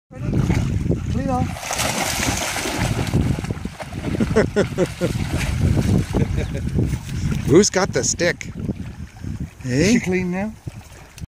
Clean off. Who's got the stick? Is Hey? she clean now?